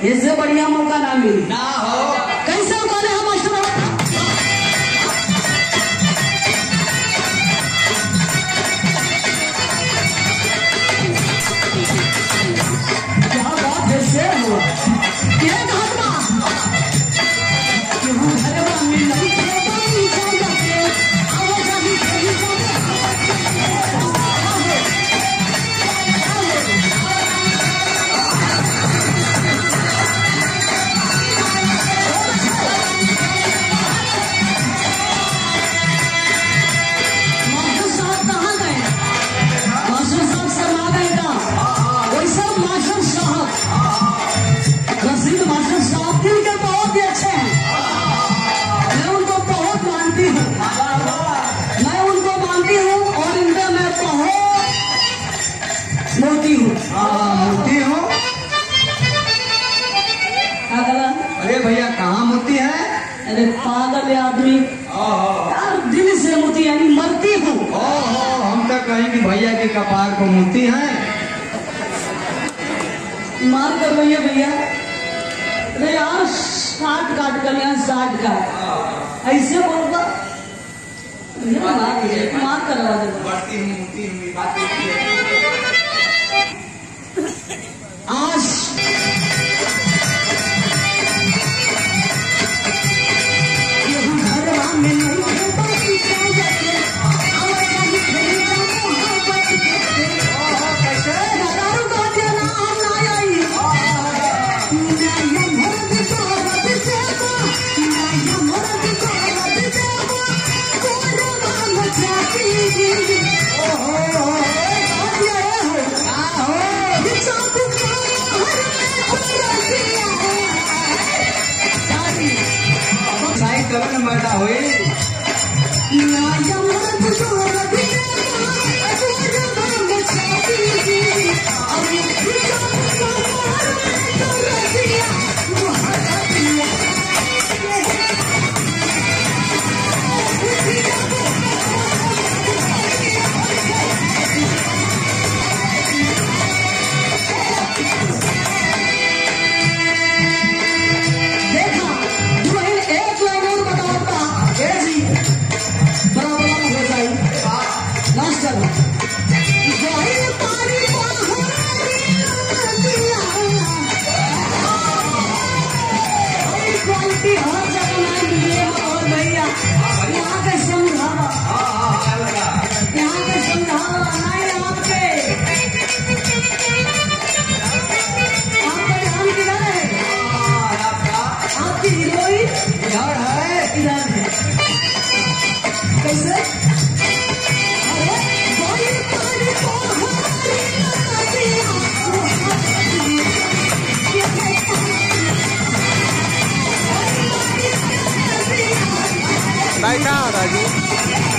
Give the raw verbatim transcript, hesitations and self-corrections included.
इससे बढ़िया मौका ना मिली ना हो। कैसे उतारे हम मास्टर क्या बात है शेर हुआ क्या घटना क्यों घर में नहीं खेलती चल जाते आवाज आती खेली मोती हूँ। मोती हूँ। अरे भैया कहाँ मोती है? अरे पागल आदमी यार दिल से मोती यानी मरती हूँ। ओहो हम तो कहीं कि भैया के कपार को मोती है। मार कर भैया भैया अरे यार साठ काट कर यहाँ साठ काट ऐसे बोलता मार करवा दे आज करण मरदा हुई बैठा राजू।